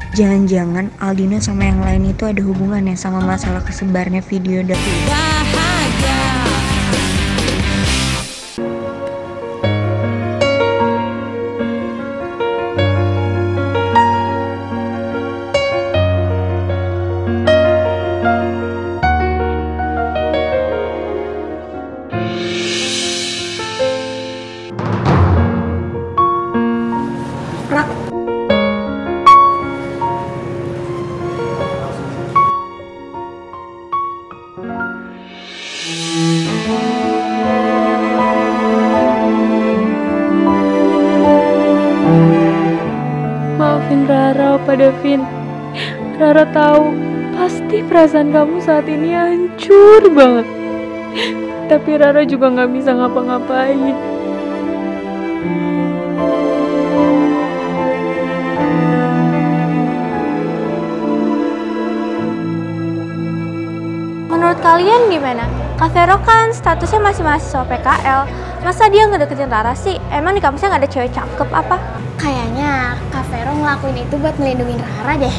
Jangan-jangan Aldino sama yang lain itu ada hubungannya sama masalah kesebarnya video Davin. Maafin Rara, Opa Davin. Rara tahu pasti perasaan kamu saat ini hancur banget. Tapi Rara juga gak bisa ngapa-ngapain. Menurut kalian gimana? Kak Vero kan statusnya masih mahasiswa PKL. Masa dia ngedeketin Rara sih? Emang di kampusnya nggak ada cewek cakep apa? Kayaknya Kak Vero ngelakuin itu buat melindungi Rara deh.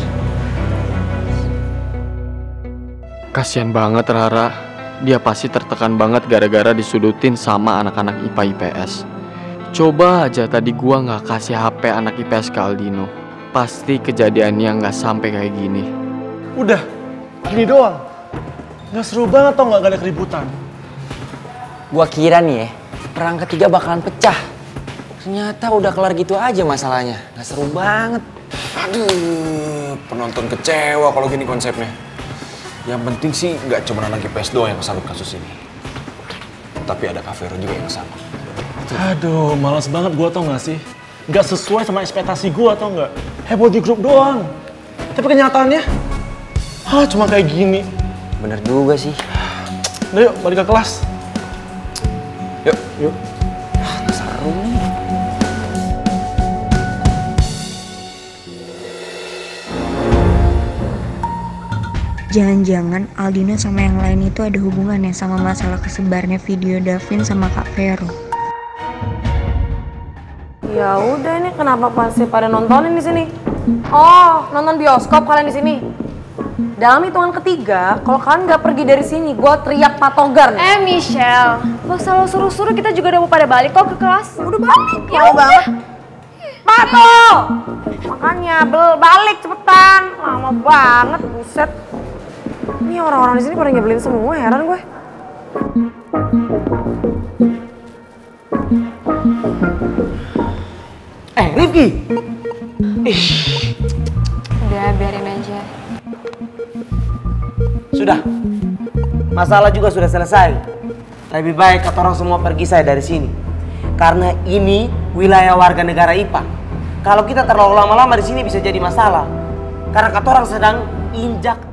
Kasian banget Rara. Dia pasti tertekan banget gara-gara disudutin sama anak-anak IPA IPS. Coba aja tadi gua nggak kasih HP anak IPS ke Aldino, pasti kejadiannya nggak sampai kayak gini. Udah, gini doang. Nggak seru banget tau nggak ada keributan. Gua kira nih ya, perang ketiga bakalan pecah. Ternyata udah kelar gitu aja masalahnya. Nggak seru banget. Aduh, penonton kecewa kalau gini konsepnya. Yang penting sih nggak cuma anak IPS doang yang kesambut kasus ini. Tapi ada Kak Vero juga yang kesambut. Aduh, malas banget gua tau nggak sih. Nggak sesuai sama ekspektasi gua tau nggak. Heboh di grup doang. Tapi kenyataannya, cuma kayak gini. Bener juga sih. Udah yuk, balik ke kelas. Yuk. Yuk. Seru nih. Jangan-jangan Aldino sama yang lain itu ada hubungannya sama masalah kesebarnya video Davin sama Kak Vero. Ya udah, ini kenapa pasti pada nontonin di sini? Oh, nonton bioskop kalian di sini. Dalam hitungan ketiga, kalau kalian nggak pergi dari sini, gue teriak patogar. Michelle, gak usah lo suruh-suruh, kita juga udah mau pada balik kok ke kelas. Udah balik, ya banget. Pato! Makanya balik cepetan. Lama banget, buset. Ini orang-orang di sini pada nyebelin semua, heran gue. Rifki! Udah, biarin aja. Sudah. Masalah juga sudah selesai. Lebih baik kata orang semua pergi saya dari sini. Karena ini wilayah warga negara IPA. Kalau kita terlalu lama-lama di sini bisa jadi masalah. Karena kata orang sedang injak